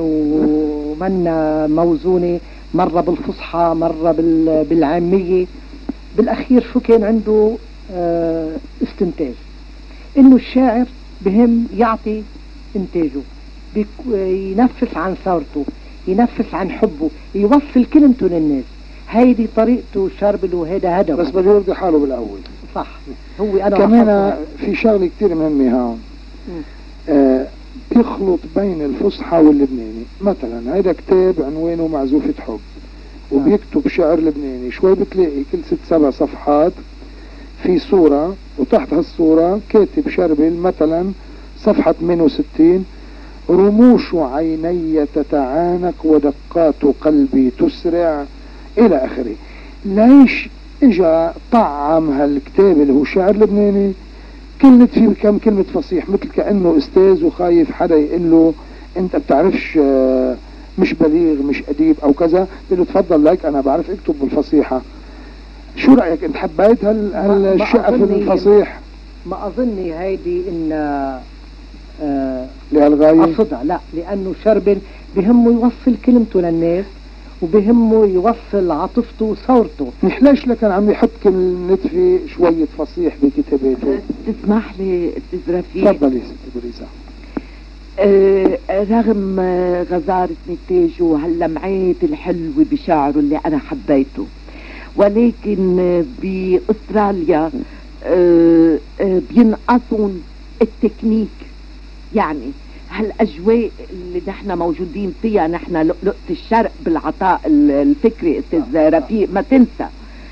ومنا موزونة، مرة بالفصحى مرة بالعامية. بالاخير شو كان عنده آه استنتاج انه الشاعر بهم يعطي انتاجه، ينفس عن ثورته، ينفس عن حبه، يوصل كلمته للناس. هيدي طريقته شربل وهيدا هدفه. بس بده يرضي حاله بالاول. صح. هو انا كمان في شغله كثير مهمه هون. آه بيخلط بين الفصحى واللبناني. مثلا هيدا كتاب عنوانه معزوفة حب وبيكتب شعر لبناني، شوي بتلاقي كل ست سبع صفحات في صورة وتحت هالصورة كاتب شربل مثلا صفحة ثمانية وستين: رموش عيني تتعانق ودقات قلبي تسرع إلى آخره. ليش اجا طعم هالكتاب اللي هو شعر لبناني كلمة فيه كم كلمة فصيح، مثل كأنه استاذ وخايف حدا يقول له انت بتعرفش مش بليغ مش أديب او كذا، بيقول له تفضل لك انا بعرف اكتب بالفصيحة. شو رأيك انت حبيت هال هالشقف الفصيح؟ ما اظني هيدي ان آه لهالغاية اقصدها، لا لانه شربل بهمه يوصل كلمته للناس وبهمه يوصل عاطفته وثورته. مش ليش لكن عم يحط كلمة في شوية فصيح بكتاباته؟ تسمح لي استاذ رفيق؟ تفضلي ست بريزة. آه رغم غزارة نتاجه وهاللمعات الحلوة بشعره اللي انا حبيته، ولكن باستراليا آه آه بينقصون التكنيك. يعني هالاجواء اللي نحن موجودين فيها، نحن لؤلؤة الشرق بالعطاء الفكري استاذ رفيق، ما تنسى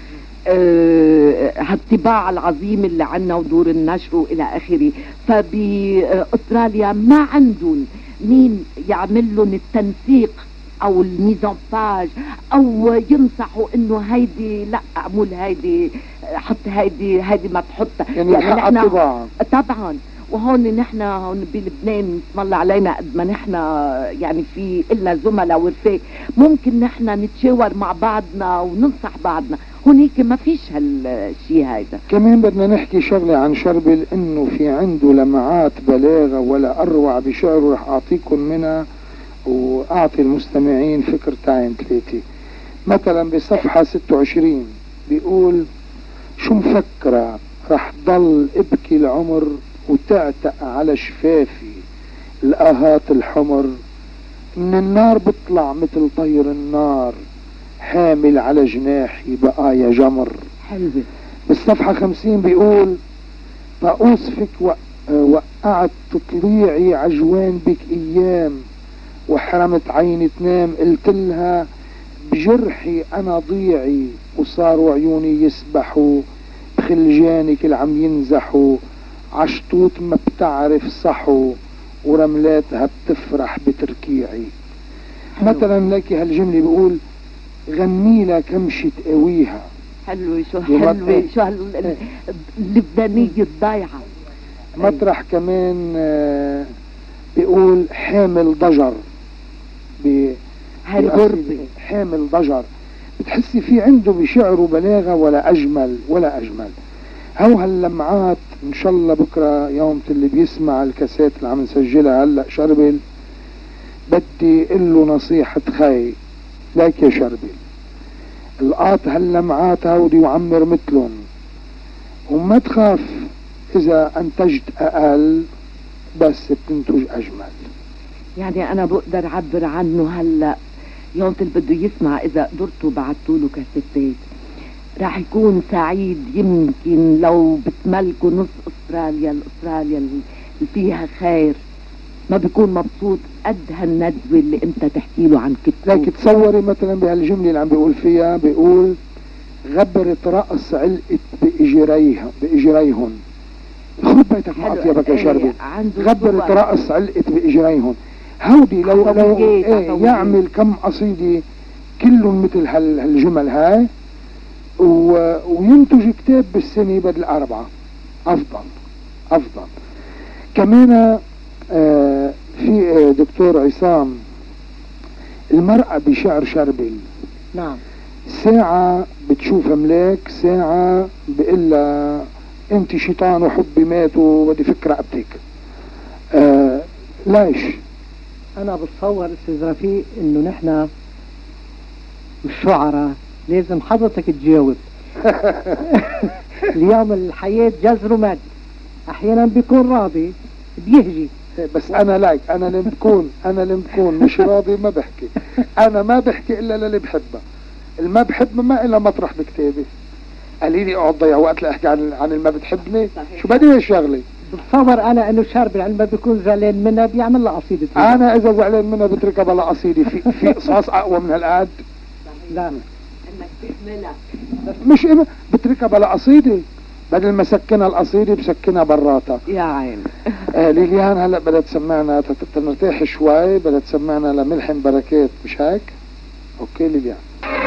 أه هالطباعة العظيمة اللي عنا ودور النشر والى اخره. فباستراليا ما عندهم مين يعمل لهم التنسيق او الميزان باج او ينصحوا انه هيدي لا اعمل هيدي حط هيدي هيدي ما تحطها. يعني, يعني نحن طبعا. وهون نحن هون بلبنان اسم الله علينا قد ما نحن يعني في إلنا زملاء ورفاق، ممكن نحن نتشاور مع بعضنا وننصح بعضنا. هونيك ما فيش هالشي هيدا. كمان بدنا نحكي شغلة عن شربل، انه في عنده لمعات بلاغة ولا اروع بشعره، رح اعطيكم منها واعطي المستمعين فكرتين ثلاثة. مثلا بصفحة ستة وعشرين بيقول: شو مفكرة رح ضل ابكي العمر وتعتق على شفافي الآهات الحمر، من النار بطلع مثل طير النار حامل على جناحي بقايا جمر. حلوة. بالصفحة خمسين بيقول: بأوصفك وقعت تطليعي عجوان بك ايام وحرمت عيني تنام، قلت لها بجرحي انا ضيعي وصاروا عيوني يسبحوا بخلجانك اللي عم ينزحوا، عشطوط ما بتعرف صحو ورملاتها بتفرح بتركيعي. مثلا لك هالجملة بيقول: غني لها كمشة قويها. حلوة. شو حلوة شو اللبنانية الضايعة. مطرح كمان بيقول: حامل ضجر هالغربة، حامل ضجر. بتحسي في عنده بشعره بلاغة ولا أجمل ولا أجمل. هو هاللمعات ان شاء الله بكره يوم اللي بيسمع الكاسات اللي عم نسجلها هلا شربل، بدي اقول له نصيحة خي لك يا شربل، القاط هاللمعات هودي وعمر مثلهم، وما تخاف اذا انتجت اقل بس بتنتج اجمل. يعني انا بقدر اعبر عنه هلا يوم اللي بده يسمع، اذا قدرتوا بعتوا له كاسيتات راح يكون سعيد. يمكن لو بتملكوا نص استراليا، الاستراليا اللي فيها خير، ما بيكون مبسوط قد هالندوة اللي انت تحكي له عن كتبه. لكن تصوري مثلا بهالجملة اللي عم بيقول فيها، بيقول: غبرت رأس علقت بإجريها بإجريهن. خد بيتك مع اطيبك يا شربي. غبرت رأس علقت بإجريهن. هودي لو لو ايه يعمل كم قصيدة كلهم مثل هالجمل هاي و... وينتج كتاب بالسنة بدل أربعة، أفضل أفضل. كمان آه في آه دكتور عصام، المرأة بشعر شربل. نعم. ساعة بتشوف ملاك، ساعة بقلها انت شيطان وحبي مات وبدي فكرة رقبتك. آه ليش؟ أنا بتصور أستاذ رفيق إنه نحن الشعراء لازم حضرتك تجاوب. اليوم الحياة جزر ومد، احيانا بيكون راضي بيهجي. بس انا لايك انا لم بكون انا لم بكون مش راضي ما بحكي، انا ما بحكي الا للي بحبها. الما بحب ما إلا مطرح بكتابي. قالي لي اقعد ضيع وقت لاحكي عن عن الما بتحبني، شو بدي الشغله؟ بتصور انا انه شارب العلبه بيكون زعلان منها بيعمل لها قصيده. انا اذا زعلان منها بتركها بلا قصيده. في في قصاص اقوى من هالقد؟ لا انك تهملها مش إم... بتركها بلا قصيده، بدل ما سكنها القصيده بسكنها براتها يا عين. آه ليليان هلا بدها تسمعنا تنرتاح شوي، بدها تسمعنا لملحم بركات، مش هيك؟ اوكي ليليان.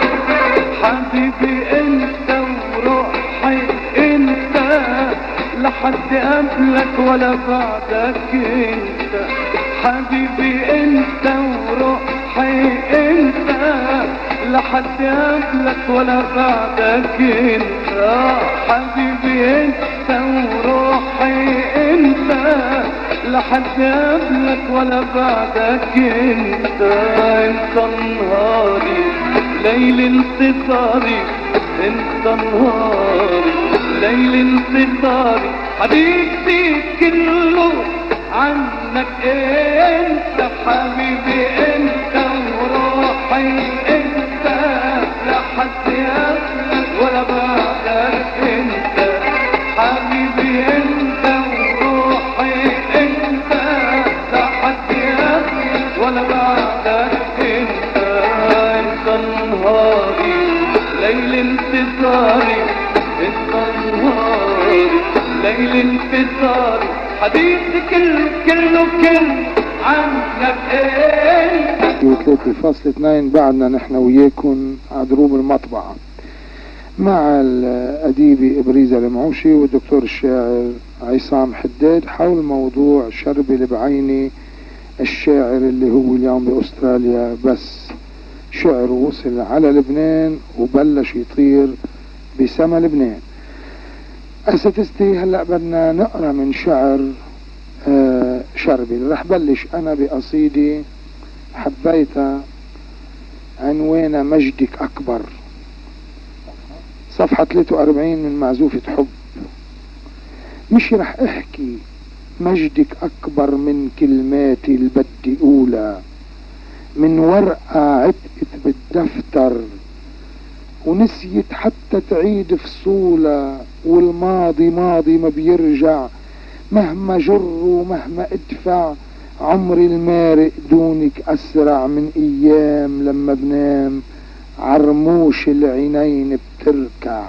حبيبي انت وروحي انت، لحد قبلك ولا بعدك انت. حبيبي انت وروحي انت، لحد قبلك ولا بعدك انت. حبيبي انت وروحي انت، لحد قبلك ولا بعدك انت. انت نهاري ليل انتصاري، انت نهاري ليل انتصاري. حديثي كله عنك انت. حبيبي انت وروحي انت، لحد قبلك ولا بعدك انت. حبيبي انت وروحي انت، لحد قبلك ولا بعدك انت. انت نهاري ليل انتصاري، انت نهاري ليل انتصاري. حديثي كله كله كله عنك انت. ثلاثة فاصلة اثنين بعدنا نحن وياكم على دروب المطبعة مع الأديبة إبريزة المعوشي والدكتور الشاعر عصام حداد حول موضوع شربل بعيني، الشاعر اللي هو اليوم بأستراليا بس شعره وصل على لبنان وبلش يطير بسما لبنان. أستاذتي هلأ بدنا نقرأ من شعر آه شربل. رح بلش أنا بقصيدة حبيتها عنوانها مجدك أكبر، صفحة ثلاثة وأربعين من معزوفة حب. مش رح احكي مجدك أكبر من كلماتي البدي أولى، من ورقة عتقت بالدفتر ونسيت حتى تعيد فصولة، والماضي ماضي ما بيرجع مهما جر ومهما ادفع. عمري المارق دونك أسرع من أيام لما بنام عرموش العينين بتركع.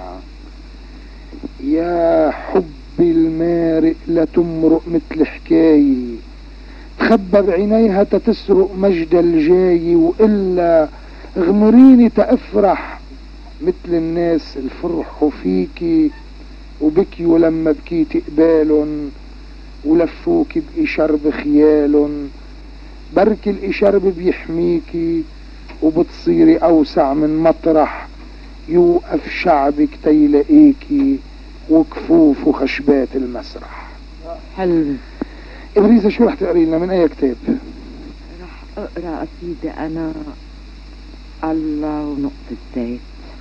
يا حبي المارق لا تمرق مثل حكاية، تخبى بعينيها تتسرق مجد الجاي، وإلا غمريني تأفرح مثل الناس الفرحوا فيكي وبكيوا لما بكيتي قبالن، ولفوك بإشرب خيالن. بركي الإشرب بيحميكي وبتصيري أوسع من مطرح يوقف شعبك تيلاقيكي وكفوف وخشبات المسرح. حلو. إبريزة شو رح تقري لنا من أي كتاب؟ رح أقرأ قصيدة أنا الله ونقطة زيت.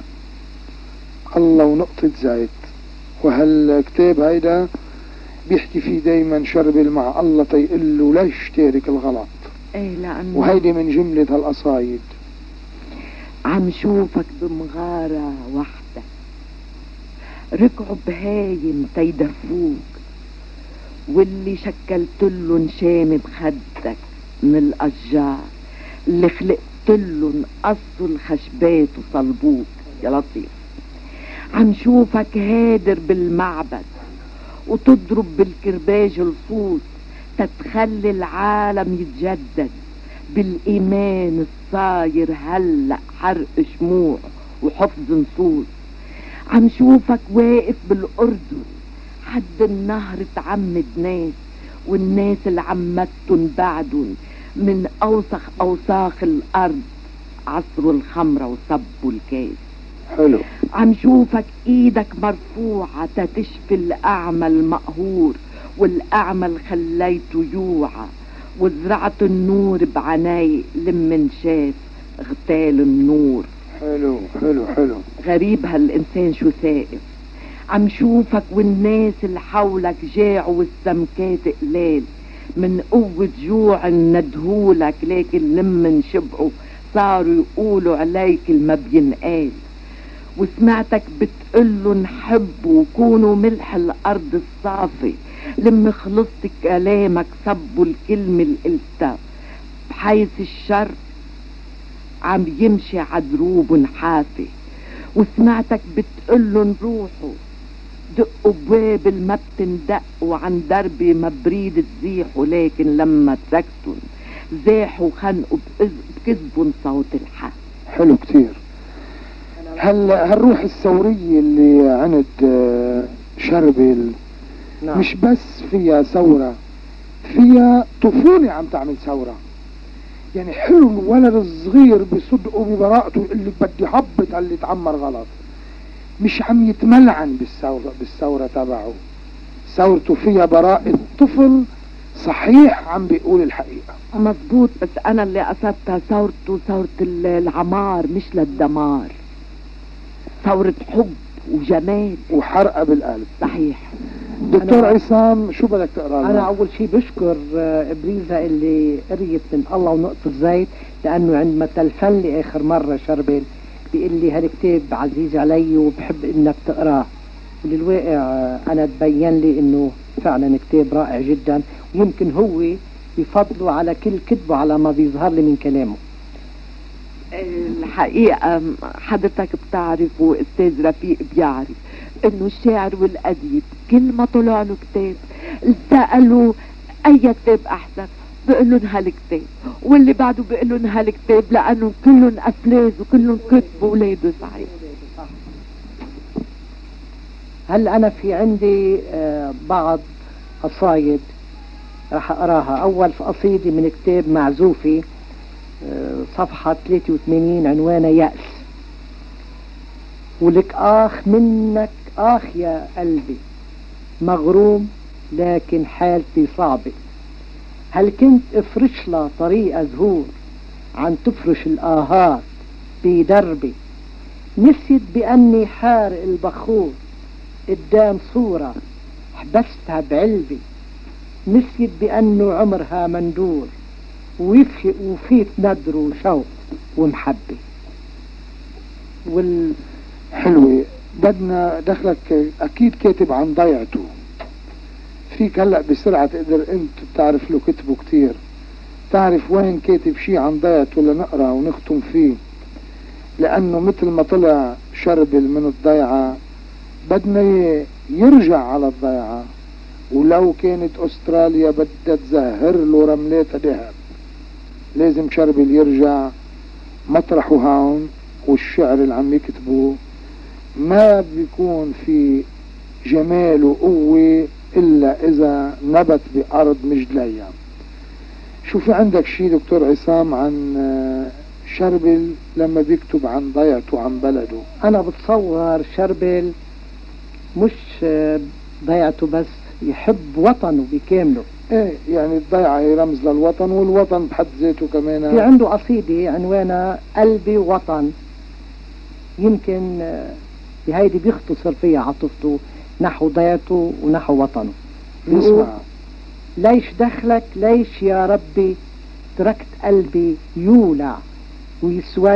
الله ونقطة زيت. وهالكتاب هيدا بيحكي فيه دايما شربل مع الله تيقول له ليش تارك الغلط. ايه لأنه وهيدي من جملة هالقصايد. عم شوفك بمغارة وحدك، ركعوا بهايم تيدفوك، واللي شكلتلن شام بخدك من الأشجار، اللي خلقتلن قصوا الخشبات وصلبوك. يا لطيف. عم شوفك هادر بالمعبد وتضرب بالكرباج الصوت، تتخلي العالم يتجدد بالإيمان الصاير هلأ حرق شموع وحفظ نصوص. عم شوفك واقف بالأردن حد النهر تعمد ناس، والناس اللي عمتن بعدن من أوسخ أوساخ الأرض عصروا الخمرة وصبوا الكاس. حلو. عم شوفك ايدك مرفوعة تتشفي الأعمى المقهور، والأعمى خليته يوعى، وزرعت النور بعناي لمن شاف غتال النور. حلو حلو حلو. غريب هالإنسان شو سائف. عم شوفك والناس اللي حولك جاعوا والسمكات قلال، من قوة جوع ندهولك لكن لمن شبعوا صاروا يقولوا عليك الما بينقال، وسمعتك بتقلوا نحبوا وكونوا ملح الارض الصافي، لما خلصت كلامك صبوا الكلمة اللي قلتها، بحيث الشر عم يمشي عدروب ونحافي، وسمعتك بتقلن روحوا دقوا بواب الما بتندق، وعن دربي ما بريد تزيحوا، لكن لما تركتن زاحوا خنقوا بكذبن صوت الحق. حلو كتير. هل هالروح الثورية اللي عند شربل نعم. مش بس فيها ثورة، فيها طفولة عم تعمل ثورة. يعني حلو الولد الصغير بصدقه ببراءته اللي بدي حبط على اللي اتعمر غلط، مش عم يتملعن بالثورة بالثورة تبعه. ثورته فيها براءة طفل صحيح عم بيقول الحقيقة. مظبوط، بس انا اللي قصدتها ثورته ثورة العمار مش للدمار، ثورة حب وجمال وحرقة بالقلب. صحيح. دكتور عصام شو بدك تقرا؟ انا اول شيء بشكر ابريزة اللي قريت من الله ونقطة زيت، لانه عندما تلفن لي اخر مرة شربل بيقول لي هالكتاب عزيز علي وبحب انك تقراه، وللواقع انا تبين لي انه فعلا كتاب رائع جدا، ويمكن هو بفضله على كل كتبه على ما بيظهر لي من كلامه. الحقيقة حضرتك بتعرف واستاذ رفيق بيعرف انه الشاعر والاديب كل ما طلع له كتاب سألوا اي كتاب احسن، بقلن هالكتاب، واللي بعده بقلن هالكتاب، لانه كلهم افلاز وكلهم كتبوا ولاده. صحيح. هل انا في عندي آه بعض قصايد راح اقراها. اول في قصيدة من كتاب معزوفي آه صفحة ثلاثة وثمانين عنوانها يأس. ولك اخ منك اخ يا قلبي، مغروم لكن حالتي صعبة، هل كنت افرش له طريقة زهور عن تفرش الاهات بدربي، نسيت باني حارق البخور قدام صورة حبستها بعلبي، نسيت بانه عمرها مندور ويفي وفيت ندر وشوق ومحبة. وال حلوة. بدنا دخلك اكيد كاتب عن ضيعته، فيك هلأ بسرعة تقدر انت بتعرف له كتبه كتير، تعرف وين كاتب شي عن ضيعته لنقرأ ونختم فيه، لانه مثل ما طلع شربل من الضيعة بدنا يرجع على الضيعة، ولو كانت استراليا بدها تزهر له رملاتها ذهب، لازم شربل يرجع مطرحه هون، والشعر اللي عم يكتبه ما بيكون في جمال وقوة إلا إذا نبت بأرض مجدلية. شو في عندك شي دكتور عصام عن شربل لما بيكتب عن ضيعته عن بلده؟ أنا بتصور شربل مش ضيعته بس، يحب وطنه بكامله. ايه يعني الضيعة هي رمز للوطن، والوطن بحد ذاته كمان. في عنده قصيدة عنوانها قلبي وطن، يمكن بهيدي بيختصر فيها عاطفته نحو ضيعته ونحو وطنه. نسمع. ليش دخلك ليش يا ربي تركت قلبي يولع ويسود،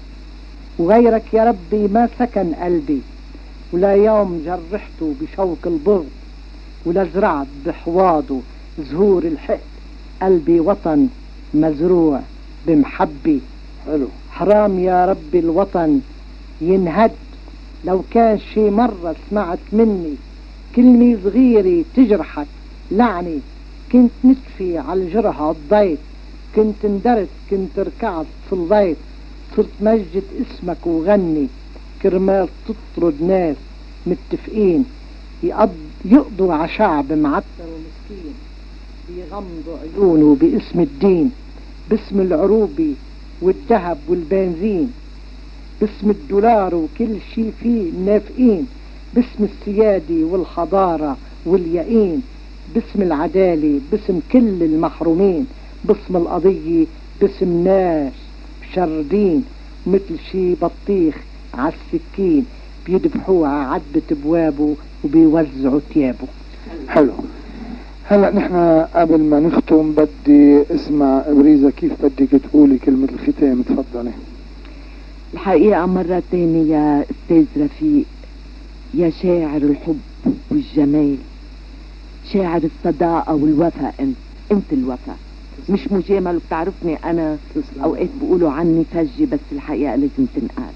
وغيرك يا ربي ما سكن قلبي، ولا يوم جرحته بشوك البغض، ولا زرعت بحواضه زهور الحق، قلبي وطن مزروع بمحبة. حلو. حرام يا ربي الوطن ينهد، لو كان شي مرة سمعت مني كلمة صغيرة تجرحك لعني، كنت نتفي على الجرح عضيت، كنت اندرت كنت ركعت صليت، صرت مجد اسمك وغني، كرمال تطرد ناس متفقين يقضوا على شعب معتر ومسكين، بيغمضوا عيونه باسم الدين، باسم العروبي والذهب والبنزين، باسم الدولار وكل شي فيه نافقين، باسم السيادة والحضارة واليقين، باسم العدالة باسم كل المحرومين، باسم القضية باسم ناس شردين، مثل شي بطيخ عالسكين بيدبحوه عدبة بوابه وبيوزعوا ثيابه. حلو. هلا نحن قبل ما نختم بدي اسمع ابريزة كيف بدك تقولي كلمة الختام، تفضلي. الحقيقة مرة تانية يا استاذ رفيق، يا شاعر الحب والجمال، شاعر الصداقة والوفاء، انت انت الوفاء مش مجامل. وبتعرفني انا اوقات بيقولوا عني فجة، بس الحقيقة لازم تنقال.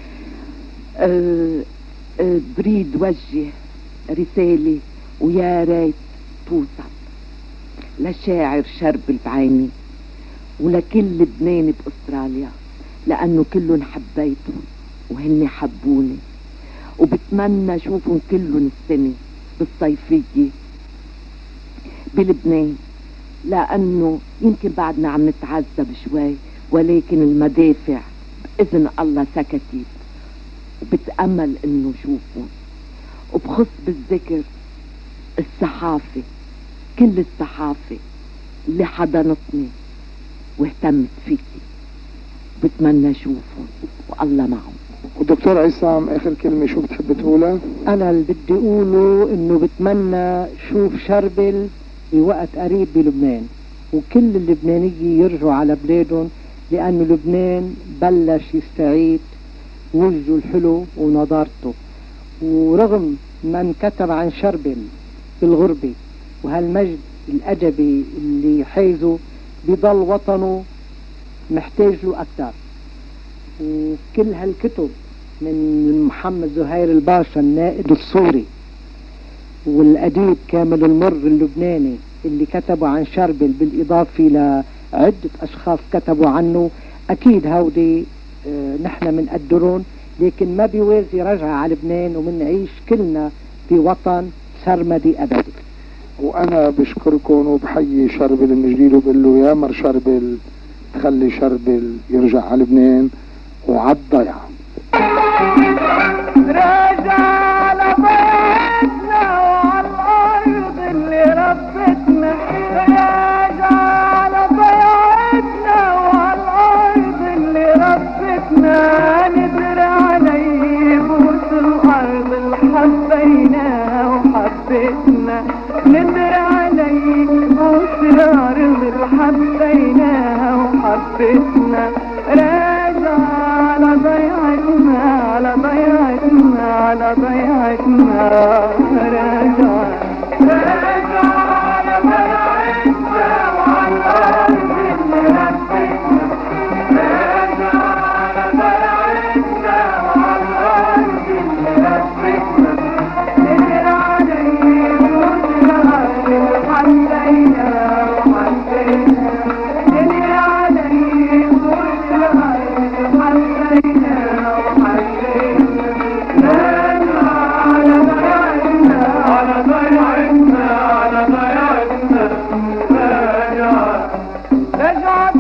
أه أه بريد وجه رسالة ويا ريت توصل لشاعر شربل بعيني ولكل لبناني باستراليا، لانه كلهم حبيتهم وهن حبوني، وبتمنى اشوفهم كلهم السنة بالصيفية بلبنان، لانه يمكن بعدنا عم نتعذب شوي، ولكن المدافع باذن الله سكتت، وبتأمل انه شوفهم. وبخص بالذكر الصحافة، كل الصحافة اللي حضنتني واهتمت فيكي، بتمنى اشوفهم والله معهم. ودكتور عصام اخر كلمة شو بتحب تقولها؟ انا اللي بدي اقوله انه بتمنى شوف شربل بوقت قريب بلبنان، وكل اللبنانية يرجعوا على بلادهم، لأنه لبنان بلش يستعيد وجهه الحلو ونضارته. ورغم ما انكتب عن شربل بالغربة وهالمجد الأدبي اللي حيزه، بضل وطنه محتاج له أكثر. وكل هالكتب من محمد زهير الباشا النائد الصوري، والأديب كامل المر اللبناني اللي كتبوا عن شربل، بالإضافة لعدة أشخاص كتبوا عنه، أكيد هودي اه نحن منقدرون، لكن ما بيوازي رجعة على لبنان ومنعيش كلنا في وطن سرمدي أبدي. وأنا بشكركم وبحيي شربل من جديد وبقول له يا مر شربل تخلي شربل يرجع على لبنان وعالضيعة. راجع لبيتنا وعالأرض اللي ربتنا، راجع لبيتنا وعالأرض اللي ربتنا، ندر علي بوس الأرض اللي حبيناها وحبتنا، ندر علي بوس الأرض اللي حبيناها وحبتنا، راجع على ضيعتنا على ضيعتنا على ضيعتنا، راجع راجع على ضيعتنا وعلى الأرض اللي ربتنا، راجع على ضيعتنا وعلى الأرض اللي ربتنا، ندر علي بوس الأرض اللي حبيناها وحبتنا، ندر علي بوس الأرض حبينا وحبينا، راجع على ضيعتنا على ضيعتنا على ضيعتنا، راجع راجع